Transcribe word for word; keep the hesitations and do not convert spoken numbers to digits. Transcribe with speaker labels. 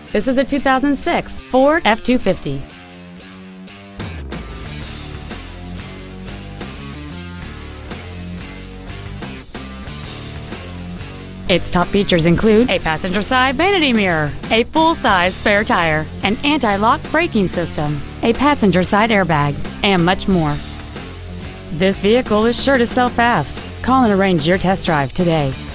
Speaker 1: This is a two thousand six Ford F two fifty. Its top features include a passenger side vanity mirror, a full-size spare tire, an anti-lock braking system, a passenger side airbag, and much more. This vehicle is sure to sell fast. Call and arrange your test drive today.